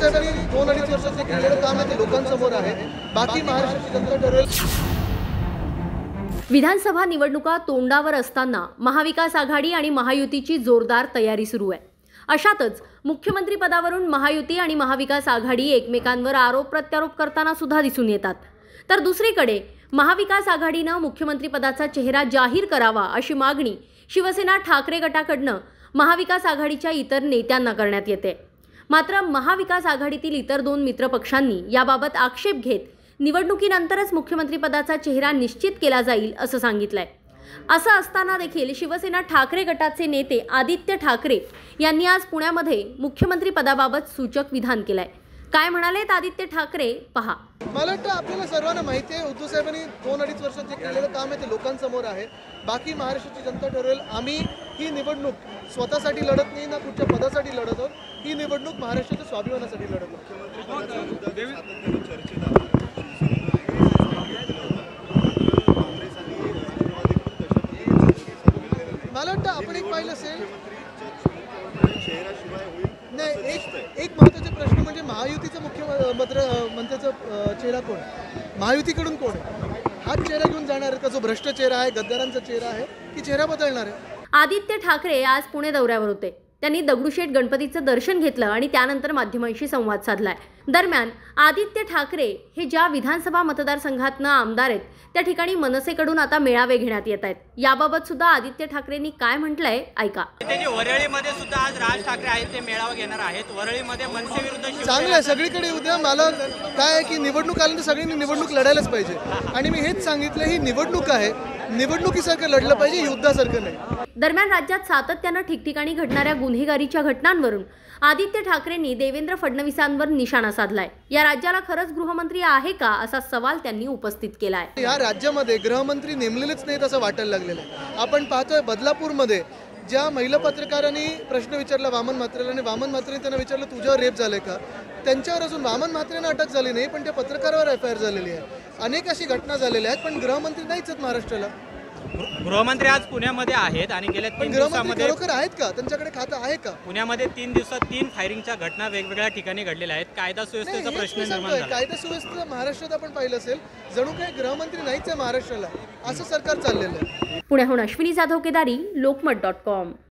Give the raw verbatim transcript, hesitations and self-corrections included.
साहेबांनी दोन अडीच वर्षाचे केलेलं काम आहे ते लोकांसमोर आहे. बाकी महाराष्ट्राची जनता ठरवेल. विधानसभा निवडणुका तोंडावर असताना महाविकास आघाडी आणि महायुतीची जोरदार तयारी सुरू आहे. अशातच मुख्यमंत्री पदावरून महायुती आणि महाविकास आघाडी एकमेकांवर आरोप प्रत्यारोप करताना सुद्धा दिसून येतात. तर दुसरीकडे महाविकास आघाडीनं मुख्यमंत्री पदाचा चेहरा जाहीर करावा अशी मागणी शिवसेना ठाकरे गटाकडनं महाविकास आघाडीच्या इतर नेत्यांना करण्यात येते. मात्र महाविकास आघाडीतील इतर दोन मित्रपक्षांनी याबाबत आक्षेप घेत निवडणुकीनंतरच मुख्यमंत्री पदाचा चेहरा निश्चित केला जाईल असं सांगितलंय. असं असताना देखील शिवसेना ठाकरे गटाचे नेते आदित्य ठाकरे यांनी आज पुण्यामध्ये मुख्यमंत्री पदाबाबत सूचक विधान केलंय. काय म्हणालेत आदित्य ठाकरे पहा. मला वाटतं आपल्याला सर्वांना माहिती आहे उद्धव साहेबांनी दोन अडीच वर्षात जे केलेलं काम आहे ते लोकांसमोर आहे. बाकी महाराष्ट्राची जनता ठरवेल. आम्ही ही निवडणूक स्वतःसाठी लढत नाही ना कुठच्या पदासाठी लढत आहोत. ही निवडणूक महाराष्ट्राच्या स्वाभिमानासाठी लढत आहोत. मला वाटतं आपण एक पाहिलं असेल नाही एक एक महत्त्वाचे प्रश्न म्हणजे महायुतीचं मुख्यमंत्र्याचा चेहरा कोण आहे, महायुतीकडून कोण आहे, हाच चेहरा घेऊन जाणार आहे का जो भ्रष्ट चेहरा आहे, गद्दारांचा चेहरा आहे की चेहरा बदलणार आहे. आदित्य ठाकरे आज पुणे दौऱ्यावर होते. त्यांनी दगडूशेठ गणपतीचं दर्शन घेतलं आणि त्यानंतर माध्यमांशी संवाद साधलाय. दरम्यान आदित्य ठाकरे हे ज्या विधानसभा मतदारसंघातनं आमदार आहेत त्या ठिकाणी मनसेकडून आता मेळावे घेण्यात येत आहेत. याबाबत सुद्धा आदित्य ठाकरेंनी काय म्हटलंय ऐका. वरळीमध्ये सुद्धा आज राज ठाकरे आहेत ते मेळावा घेणार आहेत. वरळीमध्ये मनसे विरुद्ध चांगलं आहे. सगळीकडे उद्या मला काय आहे की निवडणूक आल्यानंतर सगळ्यांनी निवडणूक लढायलाच पाहिजे आणि मी हेच सांगितलं ही निवडणूक आहे, निवडणुकीसारखं लढलं पाहिजे, युद्धासारखं नाही. दरम्यान राज्यात सातत्यानं ठिकठिकाणी घडणाऱ्या गुन्हेगारीच्या घटनांवरून आदित्य ठाकरेंनी देवेंद्र फडणवीसांवर निशाणा साधलाय. या राज्याला खरंच गृहमंत्री आहे का असा सवाल त्यांनी उपस्थित केलाय. या राज्यामध्ये गृहमंत्री नेमलेलेच नाहीत असं वाटायला लागलेलं आहे. आपण पाहतोय बदलापूरमध्ये ज्या महिला पत्रकारांनी प्रश्न विचारला वामन म्हात्रेला आणि वामन म्हात्रेने त्यांना विचारलं तुझ्यावर रेप झालंय का, त्यांच्यावर अजून वामन म्हात्रेंना अटक झाली नाही पण त्या पत्रकारावर एफ आय आर झालेली आहे. अनेक अशी घटना झालेल्या आहेत पण गृहमंत्री नाहीच आहेत महाराष्ट्राला. गृहमंत्री आज पुण्यामध्ये आहेत आणि गेल्या तीन दिवसांमध्ये खरोखर आहेत का, त्यांच्याकडे खातं आहे का. पुण्यामध्ये तीन दिवसात तीन फायरिंगच्या घटना वेगवेगळ्या ठिकाणी घडलेल्या आहेत. कायदा सुव्यवस्थेचा प्रश्न निर्माण झाला. कायदा सुव्यवस्था महाराष्ट्रात आपण पाहिलं असेल जणू काही गृहमंत्री नाहीच आहे महाराष्ट्राला असं सरकार चाललेलं आहे. पुण्याहून अश्विनी जाधव केदारी, लोकमत डॉट कॉम.